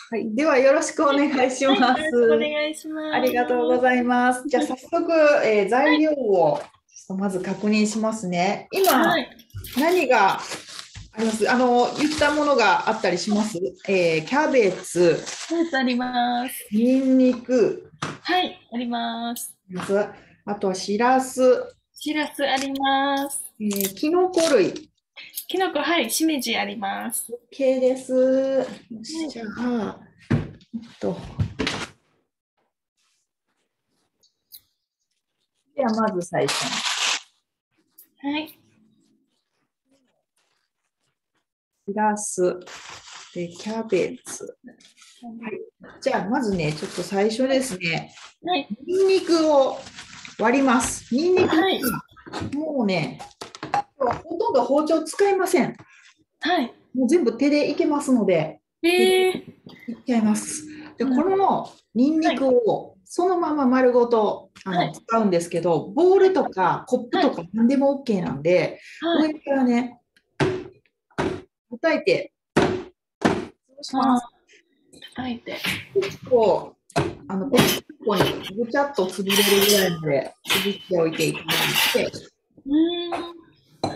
はい、ではよろしくお願いしはい、よます。 ろしくお願いします。 ありがとうございます。じゃあ早速、材料をちょっとまず確認しますね。今、 はい。 何があります言ったものがあったりします？キャベツ、 あります。 ニンニク、 はい、あります。 あとはしらす、 しらすあります。 きのこ類。 きのこ、はい、しめじあります。 OK です。よし、 はい。 じゃあ、と、ではまず最初に、 はい。 しらす、で、キャベツ。はい。じゃあ、まずね、ちょっと最初ですね、 はい。 ニンニクを割ります。ニンニクはい。 はもうね、ほとんど包丁使いません。 はい。 もう全部手でいけますので、手でいっちゃいます。で、こうん。 のニンニクはい。 をそのまま丸ごとはい。 使うんですけど、ボウルとかコップはい。 とか何でも OK なんで、 はい。 上からね、叩いて潰しまあす。 ー、叩いて。 結構、ここにぐちゃっと潰れるぐらいまで潰しておいていただいて、 うーん。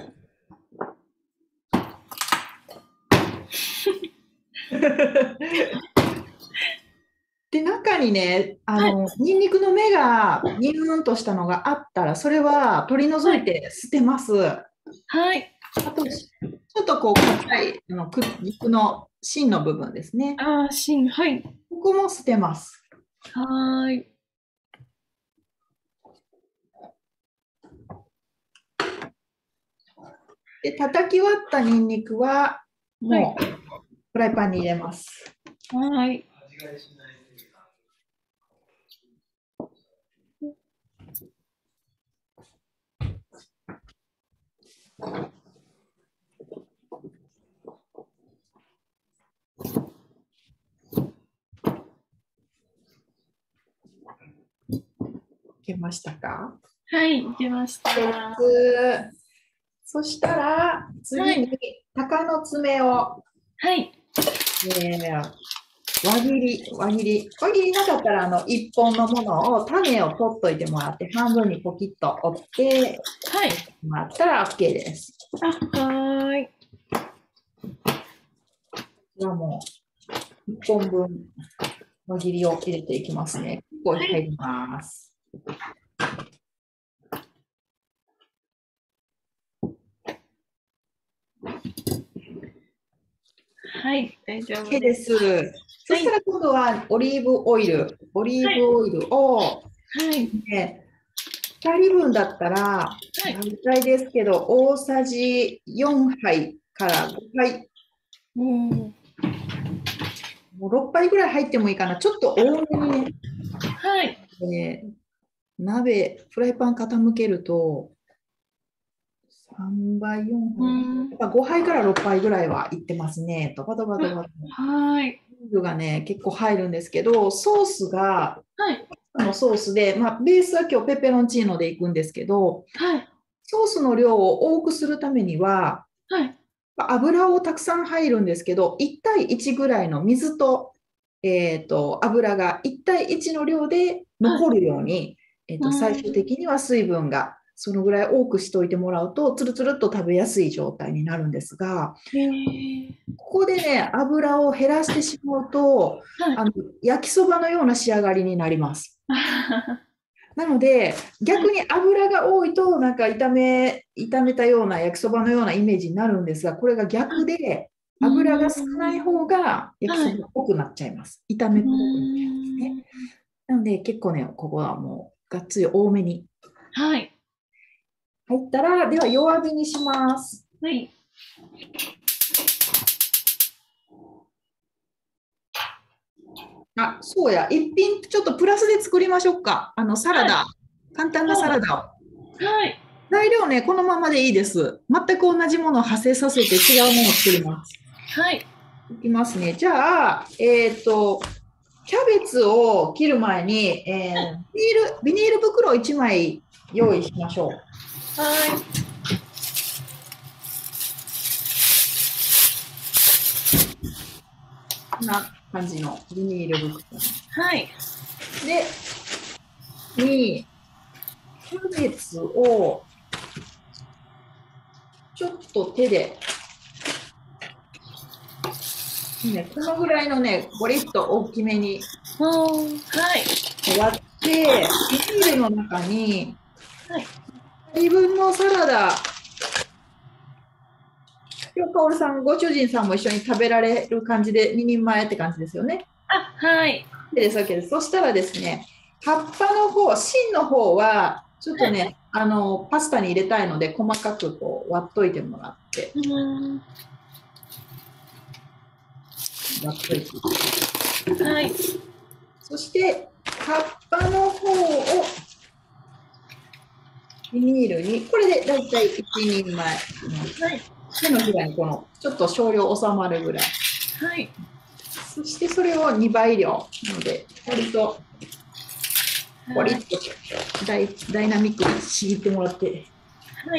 で、中にね、 はい。 ニンニクの芽がニューンとしたのがあったら、それは取り除いはい。 て捨てます。あはい。 と、ちょっとこう、硬い、肉の芯の部分ですね。 あー、はい。 ここも捨てます。 はーい。 で、叩き割ったニンニクは、 はい。 もう、フライパンに入れます。 はーい。 いけましたか？ はい、出ました。 ではす。そしたら、次い。 に、鷹の爪を、 はい。 輪切りなかったら、1本のものを、種を取っといてもらって、半分にポキッと折って、 はい。 もらったら OK です。 あ、はーい。 じゃあもう、1本分、輪切りを入れていきますね。結構はい。 入ります。 はい。大丈夫 OK でです。 す。そはい。 したら今度はオリーブはい。 オイルを、 はい。 ね、2人分だったら、 はい。 大体ですけど、大さじ4杯から5杯、 うん。 もう6杯ぐらい入ってもいいかな。ちょっと多めにね、 はい。 フライパン傾けると、3倍、4 う杯。 ん。 やっぱ5杯から6杯ぐらいはいってますね。ドバドバドあ、 バ。 はい。 ルーがね、結構入るんですけど、ソースが、 はい。 ソースで、まあ、ベースは今日ペペロンチーノでいくんですけど、 はい。 ソースの量を多くするためには、 はい。 油をたくさん入るんですけど、1対1ぐらいの水と、油が1対1の量ではい。 残るように、 う最終ん。 的には水分がそのぐらい多くしておいてもらうと、つるつるっと食べやすい状態になるんですが、 えー。 ここでね、油を減らしてしまうと、 はい。 あの焼きそばのような仕上がりになります。 はなので、逆い。 に油が多いと、なんか炒めたような焼きそばのようなイメージになるんですが、これが逆で、 う油が少ないん。 方が焼きはい。 そばっぽくなっちゃいます。炒うめっぽくなっちゃいますね。 ん。 なので、結構ね、ここはもう、がっつり多めにはい。 入ったら、では弱火にします。 はい。 あ、そうや、一品ちょっとプラスで作りましょうか。サラはい。 ダ。簡単なサはラダを。 い。はい。 材料ね、このままでいいです。全く同じものを派生させて違うものを作ります。 はい。 いきますね。じゃあ、キャベツを切る前に、ビニール袋1枚用意しましょはい。 こんな感じのビニール袋はい。 に、キャベツをちょっと手で、ね、このぐらいのね、ゴリッと大きめにはい。 割って、ビニールの中に、 はい。 2人分のサラダ、今日、かおるさん、ご主人さんも一緒に食べられる感じで、2人前って感じですよね。 はい。 です、OK です。そしたらですね、葉っぱの方、芯の方は、ちょっとね、パスタに入れたいので、細かくこう割っといてもらって、割っといて。 はい。 そして、葉っぱの方をビニールに、これでだいたい1人前。 はい。 手のひらにこの、ちょっと少量収まるぐらい。 はい。 そしてそれを2倍量なので、割と割とダイナミックにちぎってもらって。 はい。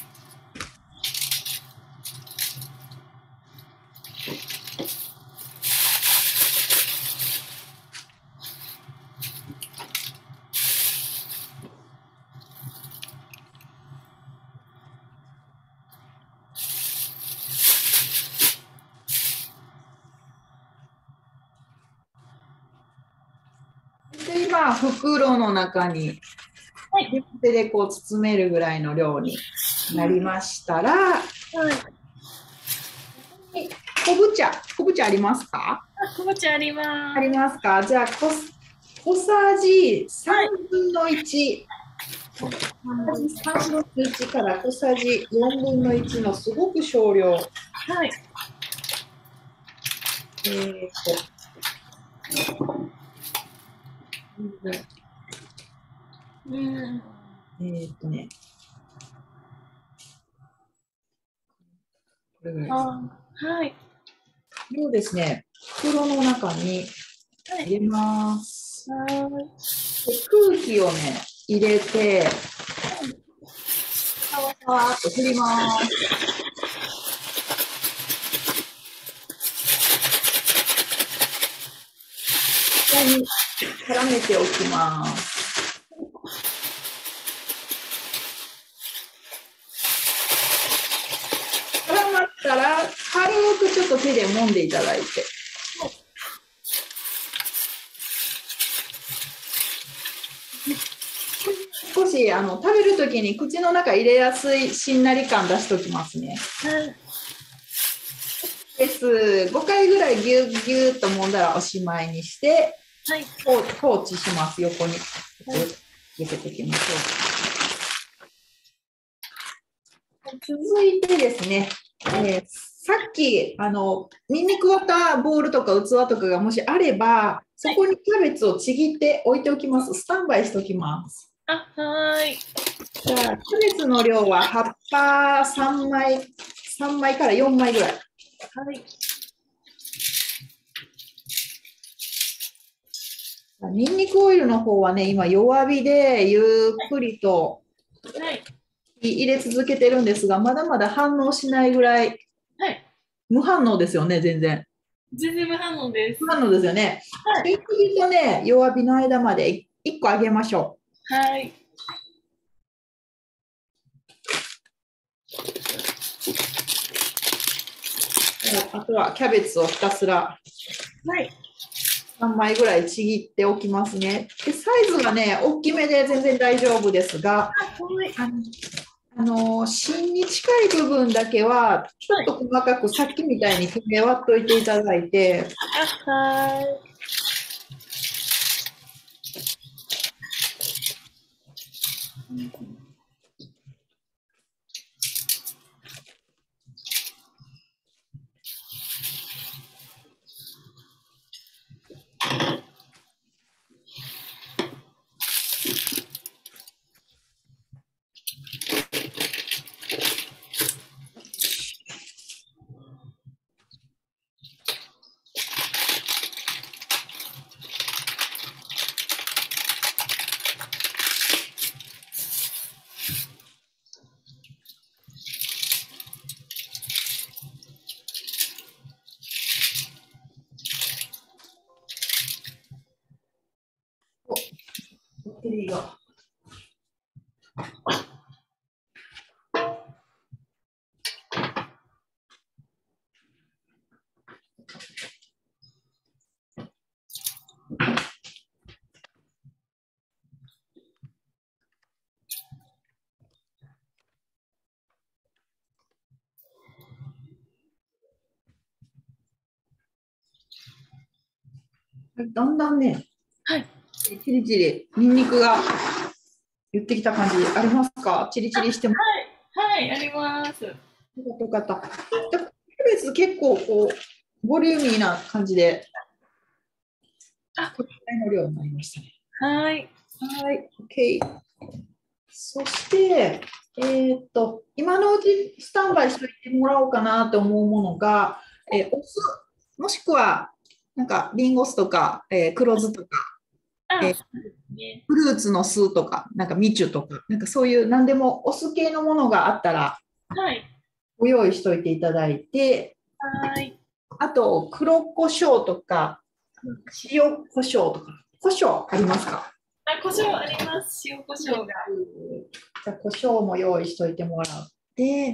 で、今、袋の中に、両手でこう包めるぐらいの量になりましたら、 はい。 昆布茶ありますか？ 小鉢あります。 ありますか？じゃあ小さじ3分の1、小さじ3分の1から小さじ4分の1のすごく少量。 はい。 えね、これぐらいです。 はい。 これをですね、袋の中に入れます。で空気をね、入れて、さわさわっと振ります。ここに絡めておきます。絡まったら、軽くちょっと手で揉んでいただいて。少し食べるときに口の中入れやすいしんなり感出しておきますね。です。5回ぐらいぎゅっぎゅっと揉んだらおしまいにして、放置します、横に。入れておきましょう。続いてですね、さっきニンニク割ったボウルとか器とかがもしあれば、そこにキャベツをちぎって置いておきます。スタンバイしておきます。 はい。 じゃあ、キャベツの量は葉っぱ3枚から4枚ぐらい。 はい。 ニンニクオイルの方はね、今弱火でゆっくりと入れ続けてるんですが、まだまだ反応しないぐらい、無反応ですよね、全然。 全然無反応です。 無反応ですよね。ゆっくりとね、弱火の間まで1個揚げましょう。はい。 あとはキャベツをひたすら3枚ぐらいちぎっておきますね。でサイズがね、大きめで全然大丈夫ですが、芯に近い部分だけは、ちょっと細かくさっきみたいに手で割っといていただいて、 はい。 リが。だんだんね、 はい。 チリチリ、ニンニクが言ってきた感じありますか？チリチリしても。 はい、あります。 よかった。キャベツ結構こうボリューミーな感じで、これぐらいの量になりましたね。 はい。 はい、OK。そして、今のうちスタンバイしておいてもらおうかなと思うものが、お酢、もしくは、なんか、リンゴ酢とか、黒酢とか、 あ、 えーそうですね。 フルーツの酢とか、なんか、ミチュとか、なんかそういう何でもお酢系のものがあったら、 はい。 ご用意しておいていただいて、 はい。 あと、黒胡椒とか、塩胡椒とか、胡椒ありますか？ あ、胡椒あります。塩胡椒が。 じゃあ、胡椒も用意しておいてもらって、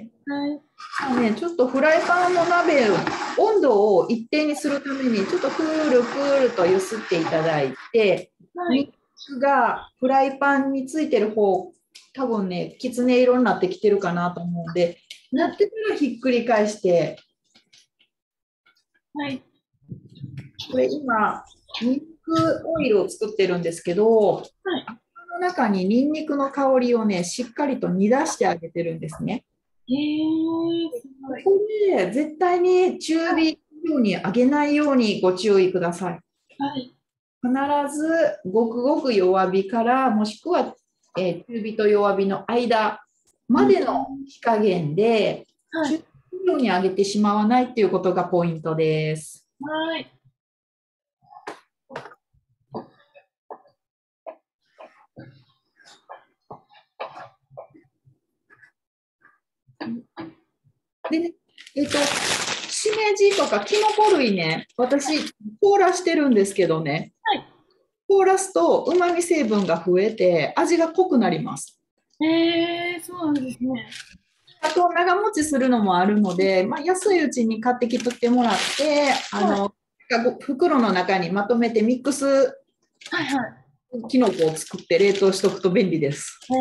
はい。 ちょっとフライパンの鍋、温度を一定にするために、ちょっとクールクールと揺すっていただいて、 はい。 肉がフライパンについてる方、多分ね、きつね色になってきてるかなと思うんで、なってたらひっくり返して、 はい。 これ今、ニンニクオイルを作ってるんですけど、 はい。 油の中にニンニクの香りをね、しっかりと煮出してあげてるんですね。 すごい。 ここで絶対に中火のように揚げないようにご注意ください。 はい。 必ずごくごく弱火からもしくは、中火と弱火の間までの火加減ではい。 中火のように揚げてしまわないということがポイントです。 はい。 でね、しめじとかきのこ類ね、私、凍らしてるんですけどね、 はい。 凍らすとうまみ成分が増えて味が濃くなります。 そうなんですね。 あと長持ちするのもあるので、まあ、安いうちに買ってきとってもらって、 はい。 袋の中にまとめてミックスはいはきのこを作って冷凍しておくと便利です。 い。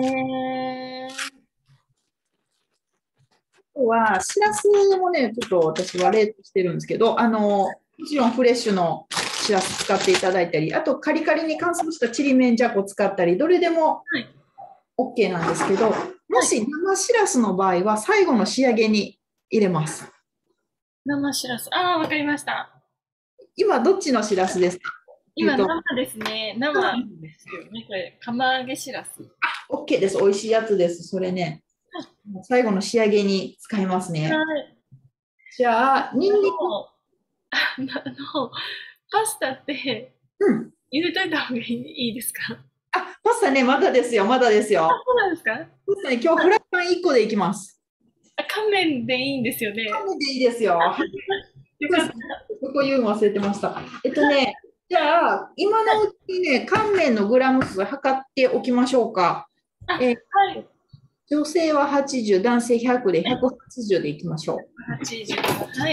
あとは、しらすもね、ちょっと私は冷凍してるんですけど、もちろんフレッシュのしらす使っていただいたり、あとカリカリに乾燥したちりめんじゃこ使ったり、どれでもはい。 OK なんですけど、もはい。 し生しらすの場合は最後の仕上げに入れます。 生しらす。ああ、わかりました。 今、どっちのしらすですか？言う今、 と、 生ですね。生ですよね。これ、釜揚げしらす。 OK です。美味しいやつです。それね、最後の仕上げに使いますね。 はい。 じゃあ、ニンニク、 の、パスタってうん。 入れといた方がいいですか？ パスタね、まだですよ、まだですよ。 そうなんですか？ パスタね、今日フライパン1個でいきます。 乾麺でいいんですよね。 でいいですよ。はい、 よかっここ言うの忘れてました。じゃあ、今のうちにね、乾麺のグラム数測っておきましょうか。 た。 えーはい。 女性は80、男性100で180でいきましょう。 80。はい。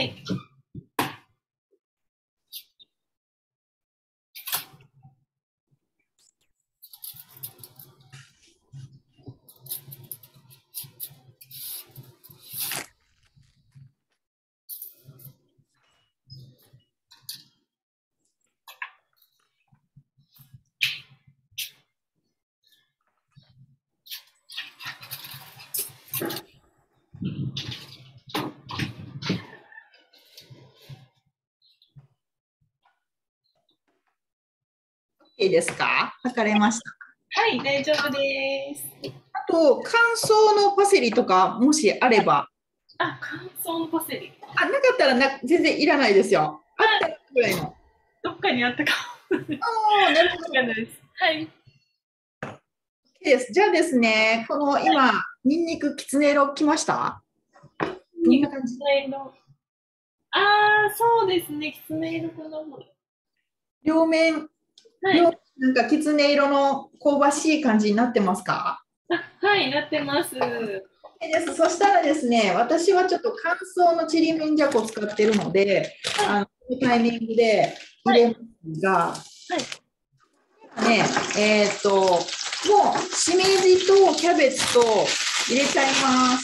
いいですか？測れました。 はい、大丈夫です。 あと、乾燥のパセリとか、もしあれば。 あ、乾燥のパセリ。 なかったら全然いらないですよ。あったらぐらいの。 どっかにあったかも。わなるほど。 かんないです。はい。 です。じゃあですね、この今、ニンニクきつね色きました？こんな感じ。 ああ、そうですね。きつね色かな。 両面はい。 なんかきつね色の香ばしい感じになってますか？ はい、なってます。 です。そしたらですね、私はちょっと乾燥のちりめんじゃこを使ってるので、 はい、 このタイミングではい、 入れますが、 はい。 ね、もうしめじとキャベツと入れちゃいます。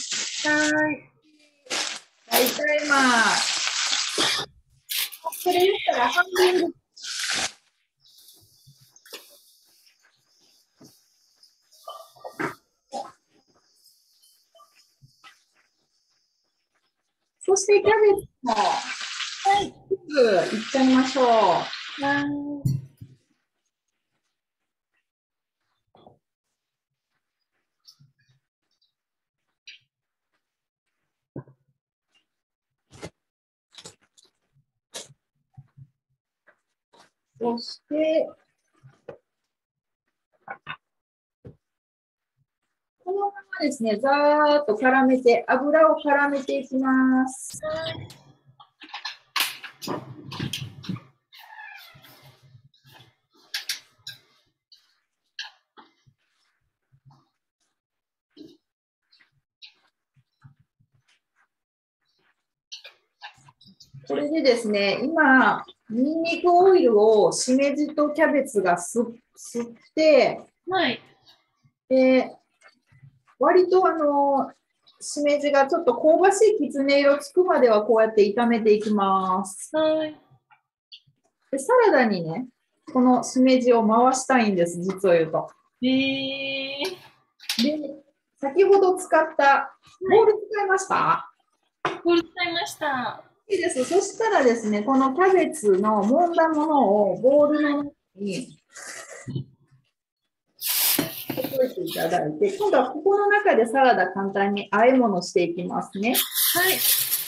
はい。 大体まあ、それ言ったら半分。そしてキャベツもはい。 すぐいっちゃいましょう。 はい。 そして、このままですね、ざーっと絡めて、油を絡めていきます。これでですね、今、ニンニクオイルをしめじとキャベツが吸って、 はい。 で、割としめじがちょっと香ばしいきつね色つくまではこうやって炒めていきます。 はい。 で、サラダにね、このしめじを回したいんです、実を言うと。で、先ほど使ったボウル使いました？ ボール使いました。 いいです。そしたらですね、このキャベツの揉んだものをボウルの中に入れていただいて、今度はここの中でサラダ簡単に和え物していきますね。 はい。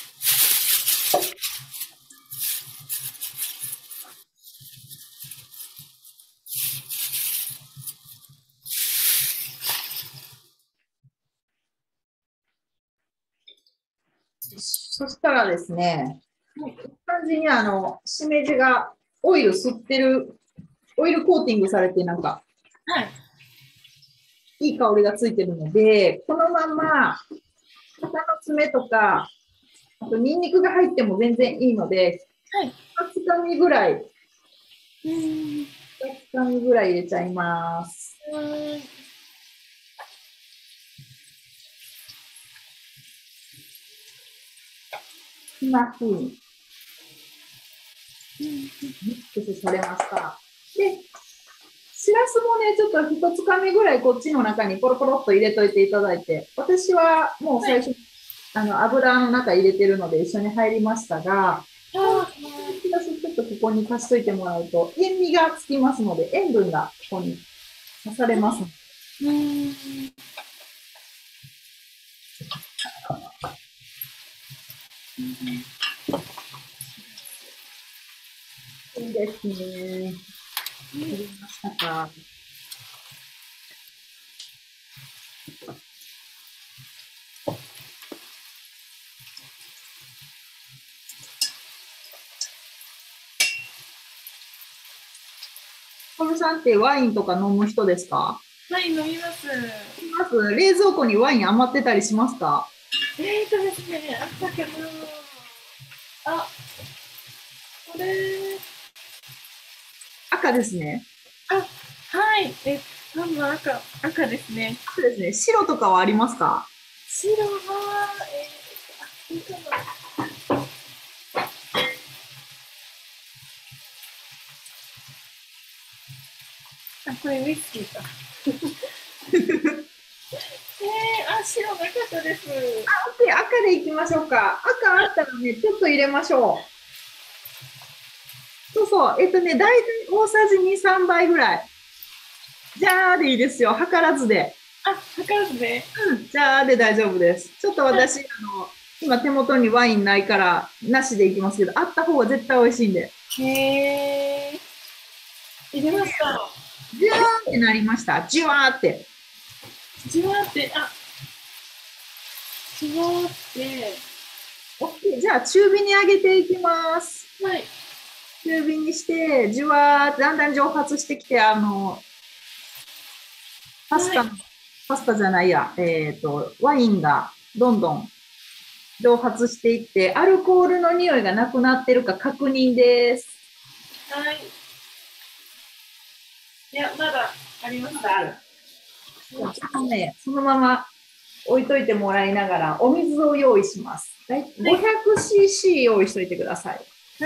そしたらですね、いい感じにしめじがオイル吸ってる、オイルコーティングされて、なんか、 はい。 いい香りがついてるので、このまま、鷹の爪とか、あと、ニンニクが入っても全然いいので、 はい。 2つかみぐらい、 うん。 2つかみぐらい入れちゃいます。 はい。 こんな風にミックスされました。で、しらすもね、ちょっと一つかみぐらいこっちの中にポロポロっと入れといていただいて、私はもうはい。 最初に油の中入れてるので一緒に入りましたが、 あしらすちょっとここに足しといてもらうと、塩味がつきますので、塩分がここに足されます。 ー、うん。 いいですね。入れましたか？コルさんってワインとか飲む人ですか？ はい、飲みます。 まず冷蔵庫にワイン余ってたりしますか？ ですね、あったけど、あ、これ、 赤ですね。 あ、はい、多分赤ですね。 そうですね。白とかはありますか？ 白は、いいかな。あ、これウイスキーか。白なかったです。 赤でいきましょうか。赤あったらね、ちょっと入れましょう。そうそう。大体大さじ2、3杯ぐらい。じゃーでいいですよ。測らずで。 あ、測らずで。 うん、じゃーで大丈夫です。ちょっと私、今手元にワインないから、なしでいきますけど、あった方が絶対美味しいんで。 へー。入れました。 ジュワーってなりました。ジュワーって。 じわーって、じわーって、 OK。じゃあ、中火に上げていきます。 はい。 中火にして、じわーだんだん蒸発してきて、パスタ、 はい。 パスタじゃないや、ワインがどんどん蒸発していって、アルコールの匂いがなくなってるか確認です。 はい。いや、まだあります。 ある。ちょっとね、そのまま置いといてもらいながら、お水を用意します。500cc 用意しといてください。 はい。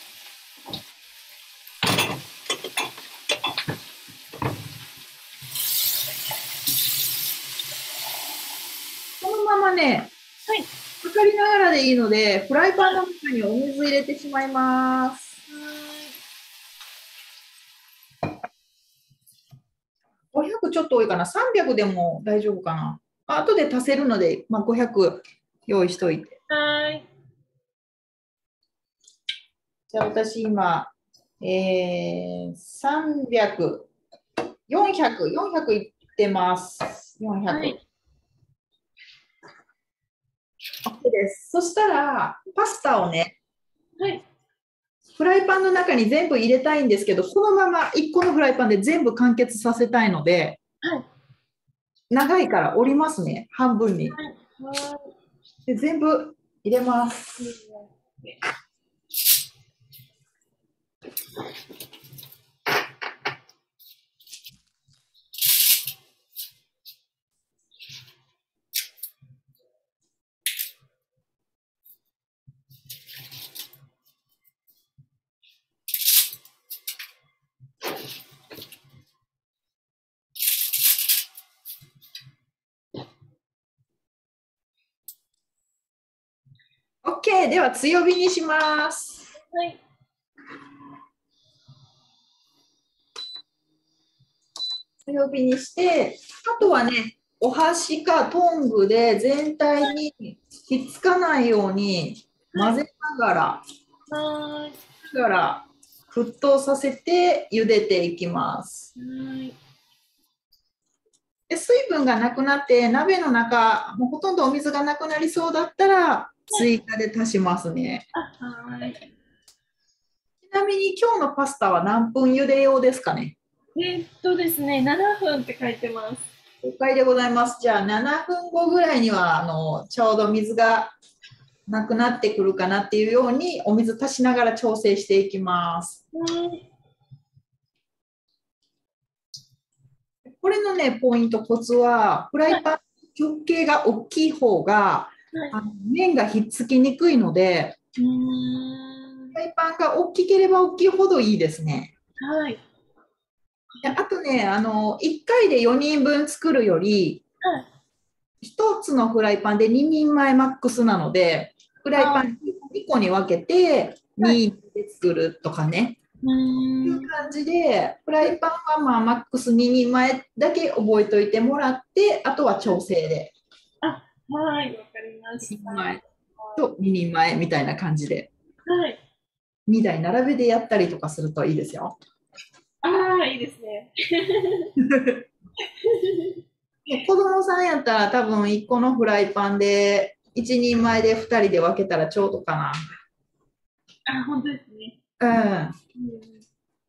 このままね、 はい。 かかりながらでいいので、フライパンの中にお水入れてしまいます。500ちょっと多いかな。300でも大丈夫かな。後で足せるので、500用意しといて。 はい。 じゃあ私今、300、400いってます。400。 はい。 OK です。そしたら、パスタをね、 はい。 フライパンの中に全部入れたいんですけど、このまま1個のフライパンで全部完結させたいので、 はい。 長いから折りますね、半分に。で全部入れます。OK、では強火にします。 はい。 強火にして、あとはね、お箸かトングで全体にひっつかないように混ぜながら、 はい。 沸騰させて茹でていきます。 はい。 で水分がなくなって鍋の中、もうほとんどお水がなくなりそうだったら追加で足しますね。 あ、はい。 ちなみに今日のパスタは何分茹で用ですかね。 ですね、7分って書いてます。 了解でございます。じゃあ7分後ぐらいにはちょうど水がなくなってくるかなっていうようにお水足しながら調整していきます。 はい。 これのね、ポイント、コツは、フライパン直径が大きい方が、 はい。 麺がひっつきにくいので、フライパンが大きければ大きいほどいいですね。 はい。 であとね、1回で4人分作るより、 はい。 1つのフライパンで2人前マックスなので、フライパあ、 ン2個に分けてはい。 2で作るとかね。 ういうーん。 感じで、フライパンはマックス2人前だけ覚えておいてもらって、あとは調整であ、はい、わかりまし 1 た。 人前と2人前みたいな感じで、 はい。 2台並べでやったりとかするといいですよ。 ああ、いいですね。 子供さんやったら多分1個のフライパンで1人前で2人で分けたらちょうどかあ、本当ですね。 な。うん。 うん。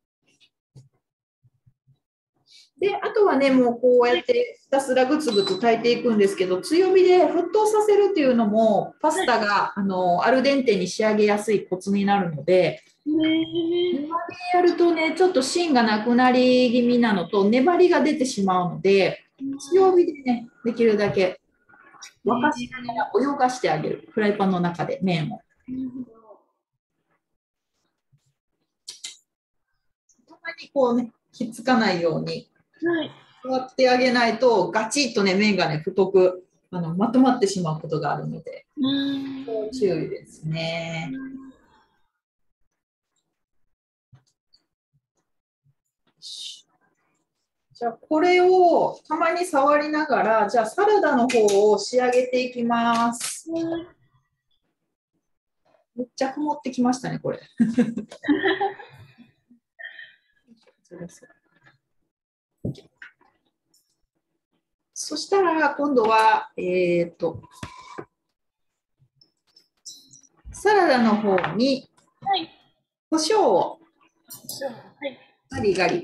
で、あとはね、もうこうやってひたすらぐつぐつ炊いていくんですけど、強火で沸騰させるっていうのも、パスタがアルデンテに仕上げやすいコツになるので、 ね弱火でやるとね、ちょっと芯がなくなり気味なのと、粘りが出てしまうので、強火でね、できるだけえ。 沸かしながら泳がしてあげる、フライパンの中で麺を。 なるほど。 たまにこうね、ひっつかないように、 はい。 座ってあげないと、ガチッとね、麺がね、太くまとまってしまうことがあるので、 うー注ん。 意ですね。じゃあ、これをたまに触りながら、じゃあ、サラダの方を仕上げていきます。めっちゃ曇ってきましたね、これ。そしたら、今度は、サラダの方にはい。 胡椒をはい。 ガリガリ。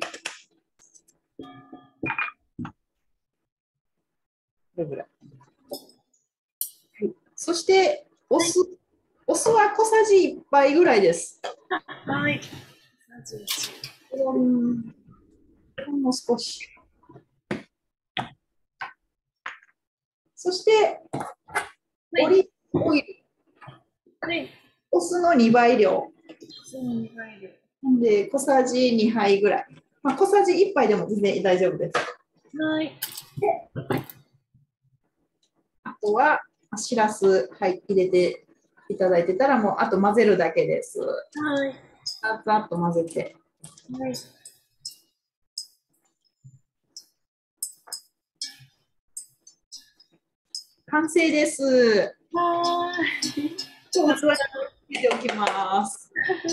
これぐらい。はい、そして、おはい。 酢。お酢は小さじ1杯ぐらいです。 はい。31。 ほんの少し。そして、 はい。 オリーブオイル。 はい。 お酢の2倍量。 その2倍量。 で、小さじ2杯ぐらい。まあ、小さじ1杯でも全然大丈夫です。 はい。 あとは、しらす、はい、入れていただいてたら、もうあと混ぜるだけです。 はい。 ざっと混ぜて。 はい。 完成です。 はーい。 器に入れておきます。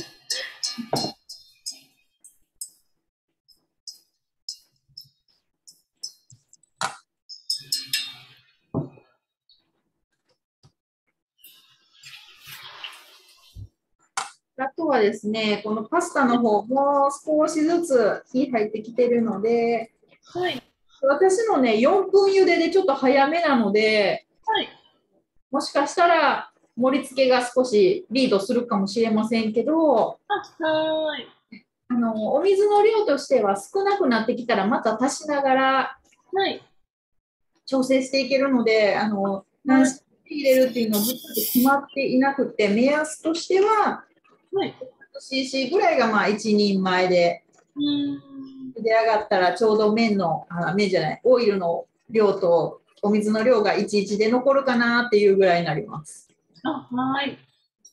あとはですね、このパスタの方も少しずつ火入ってきてるので、 はい。 私のね、4分茹ででちょっと早めなので、 はい。 もしかしたら盛り付けが少しリードするかもしれませんけど、 はーい。 お水の量としては少なくなってきたらまた足しながらはい。 調整していけるので、何はい。 cc 入れるっていうのを実は決まっていなくて、目安としては、 はい。 cc ぐらいがまあ1人前で、 うーん。 茹で上がったらちょうど麺じゃない、オイルの量とお水の量が11で残るかなっていうぐらいになります。 はい。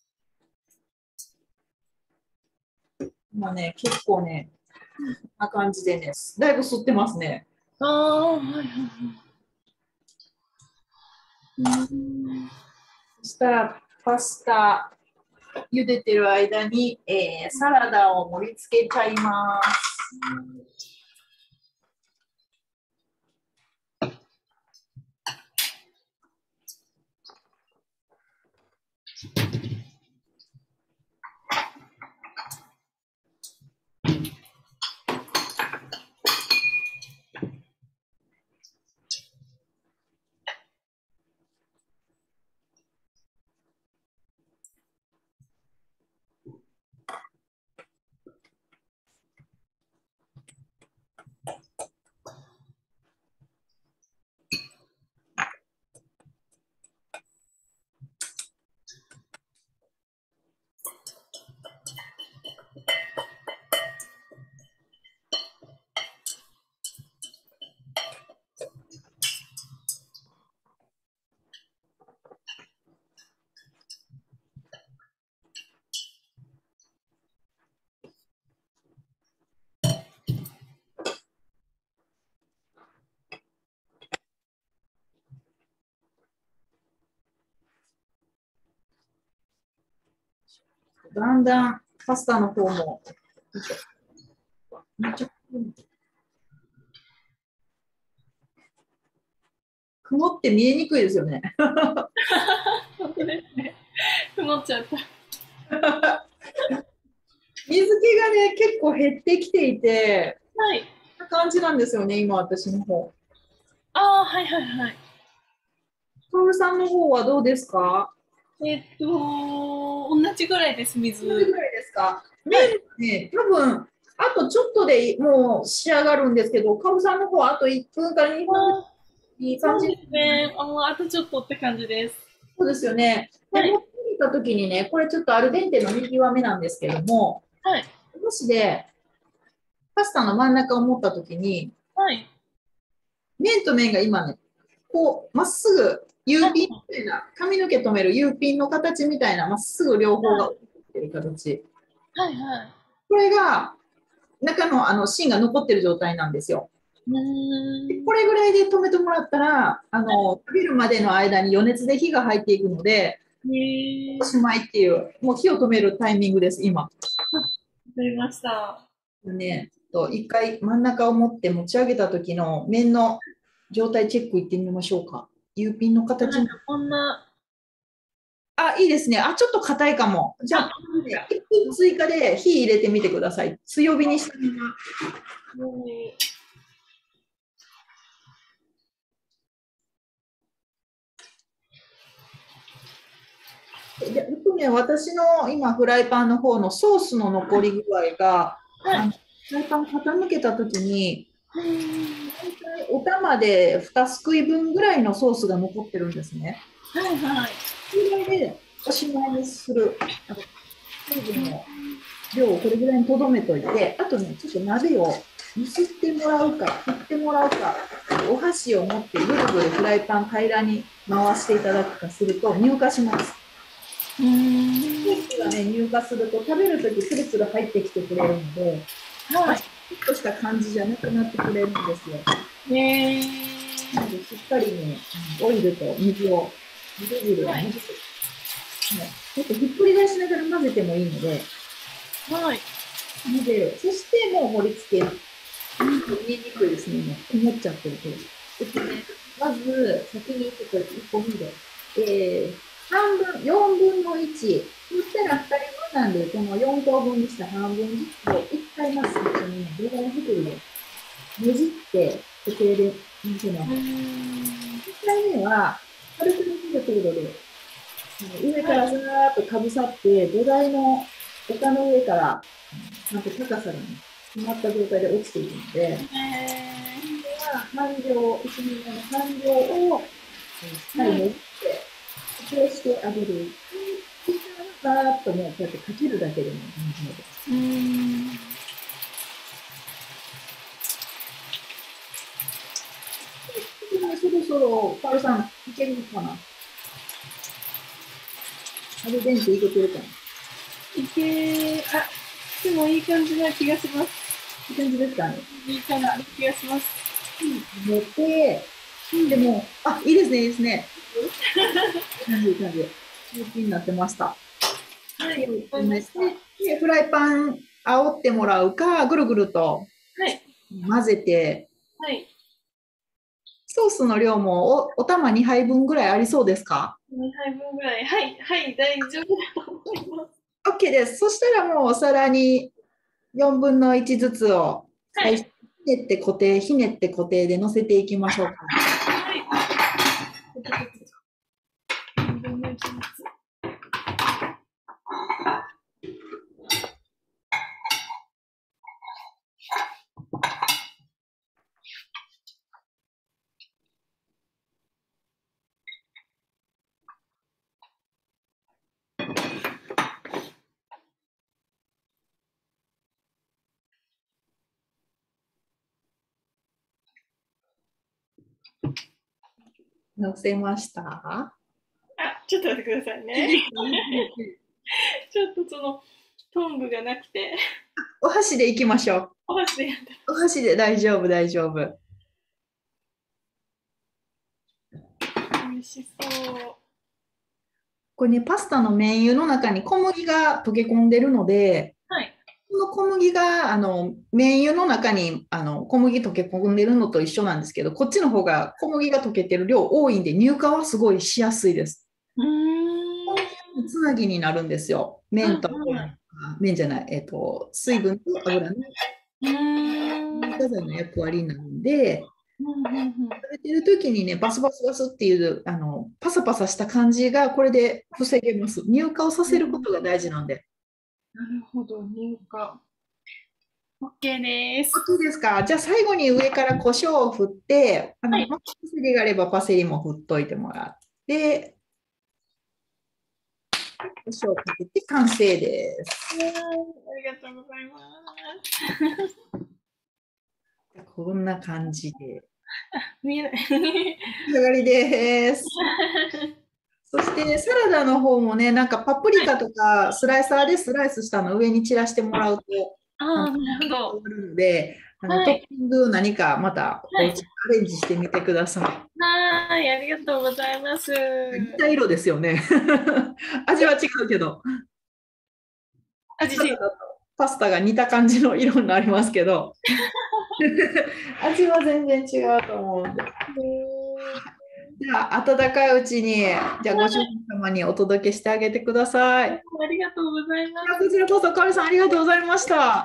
まあね、結構ね、こんな感じでね、だいぶ吸ってますね。 はい。はい。うーん。 そしたら、パスタ茹でてる間に、サラダを盛り付けちゃいます。だんだんパスタの方も、めっちゃ曇って見えにくいですよね。 本当ですね。曇っちゃった。 水気がね、結構減ってきていて、 はい。 こんな感じなんですよね、今私の方。 はいはいはい。 カオルさんの方はどうですか？ 同じぐらいです、水。 どれぐらいですか？ はい。 麺ね、多分あとちょっとでもう仕上がるんですけど、カオルさんの方はあと1分から2分ぐらあいいい感じ。 そうですね。あとちょっとって感じです。 そうですよね。で、 はい。 持ってみたときにね、これちょっとアルデンテの見極めなんですけども、 はい。 もしでパスタの真ん中を持ったときに、 はい。 麺と麺が今ね、こう、まっすぐ U ピンはみたいな、髪の毛留める U ピンの形みたいな、まっすぐ両方が起きてる形。 いはい。 これが、中の芯が残ってる状態なんですよ。 うーん。 これぐらいで止めてもらったら、食べるまでの間に余熱で火が入っていくので、おねしまいっていう、もう火を止めるタイミングです、今。 わかりました。 ね、一回真ん中を持って持ち上げた時の面の状態チェックいってみましょうか。U ピンの形。 なんかこんなあ、いいですね。あ、ちょっと硬いかも。じゃあ、1分追加で火入れてみてください。強火にしたまま。で、私の今、フライパンの方のソースの残り具合が、フライパン傾けたときに、大体お玉で2すくい分ぐらいのソースが残ってるんですね。 はいはい。 それでおしまいにする。水分の量をこれぐらいにとどめといて、あとね、ちょっと鍋を揺すってもらうか、振ってもらうか、お箸を持ってぐるぐるフライパン平らに回していただくかすると乳化します。ソースがね、乳化すると食べるときつるつる入ってきてくれるので、 はい。 しっとした感じじゃなくなってくれるんですよ。なのでしっかりね、オイルと水をぐるぐる混ぜて、ちょっとひっくり返しながら混ぜてもいいので、 はい。 混ぜる。そしてもう盛り付ける。見えにくいですね、もう曇っちゃってると。まず、先にちょっと1個見る。半分、4分の1。そしたら2人分なんで、この4等分にした半分ずつを1回まず最初にね、動画の作りでねじって固定で見せます。1回目は、軽くねじる程度で、上からずーっとかぶさって、土台の丘の上から、なんと高さがね、決まった状態で落ちていくので、半量、1ミリの半量をしっかりねじって、固定してあげる。バーッとね、こうやってかけるだけでも大丈夫です。そろそろ、カオルさん、いけるのかな？アルデンテいけてるかな？ でもいい感じな気がします。 いい感じですかね？ いい感じな気がします。 寝て、でも、いいですね、いいですね。いい感じ。気になってました。 はい、 で、フライパン煽ってもらうか、ぐるぐると混ぜて、 はい。 ソースの量もお玉2杯分ぐらいありそうですか ？2杯分ぐらい。はい、はい、大丈夫だと思います。 OK です。そしたらもうお皿に4分の1ずつを最初ひねって固定、ひねって固定で乗せていきましょうか。 はい。4分の1ずつ。 乗せました？ ちょっと待ってくださいね。ちょっとそのトングがなくて。 お箸でいきましょう。 お箸でやって。 お箸で大丈夫、大丈夫。 美味しそう。 これね、パスタの麺油の中に小麦が溶け込んでるので、 はい。 この小麦が麺油の中に小麦溶け込んでるのと一緒なんですけど、こっちの方が小麦が溶けてる量多いんで、乳化はすごいしやすいです。つなぎになるんですよ。麺と油、麺じゃない、水分と油の乳化剤の役割になるんで、食べてる時にね、バスバスバスっていうパサパサした感じがこれで防げます。乳化をさせることが大事なんで。 なるほど、乳化。OK です。 OK ですか。じゃあ最後に上から胡椒を振って、 はい、 パセリがあればパセリも振っといてもらって、胡椒をかけて完成です。 ありがとうございます。 こんな感じで。 見えない。 仕上がりです。そしてサラダの方もね、なんかパプリカとかスライサーでスライスしたの上に散らしてもらうと、 なるほど。 るので、トッピング何かまたおうちアレンジしてみてください。 はい、ありがとうございます。 似た色ですよね。味は違うけど。パスタが似た感じの色になりますけど、味は全然違うと思うんで。 じゃあ、暖かいうちに、じゃあ、ご主人様にお届けしてあげてください。 ありがとうございます。 こちらこそ、カミさん、ありがとうございました。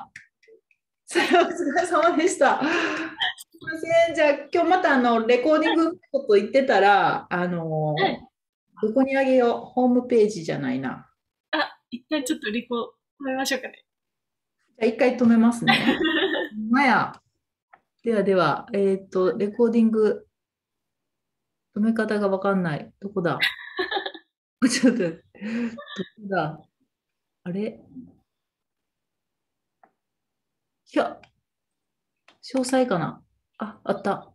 お疲れ様でした。すみません。じゃあ、今日またレコーディングのこと言ってたら、 はい。 どこにあげよう。ホームページじゃないな。 あ、一旦ちょっとリコ止めましょうかね。 じゃあ、一回止めますね。ほんまや。ではでは、レコーディング、止め方がわかんない。どこだちょっと、どこだあれいや、詳細かなあ、あった。